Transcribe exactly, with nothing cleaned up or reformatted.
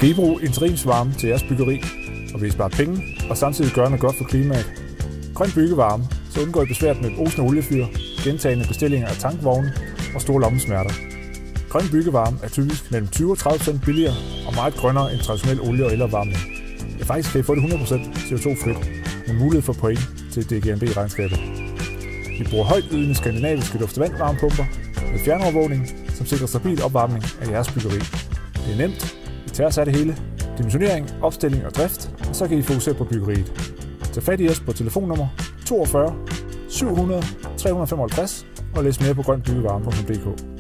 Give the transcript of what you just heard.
Skal I bruge interimsvarme til jeres byggeri, og vil I spare penge og samtidig gøre noget godt for klimaet? Grøn byggevarme, så undgår I besværet med osende oliefyr, gentagne bestillinger af tankvogne og store lommesmerter. Grøn byggevarme er typisk mellem tyve og tredive procent billigere og meget grønnere end traditionel olie- og elopvarmning. Ja, faktisk kan I få det hundrede procent C O to frit med mulighed for point til D G N B-regnskabet. Vi bruger højt ydende skandinaviske luft-til-vand-varmepumper med fjernovervågning, som sikrer stabil opvarmning af jeres byggeri. Det er nemt, vi tager os af det hele, dimensionering, opstilling og drift, og så kan I fokusere på byggeriet. Tag fat i os på telefonnummer toogfyrre syv hundrede tre hundrede femoghalvtreds og læs mere på grøn byggevarme punktum d k.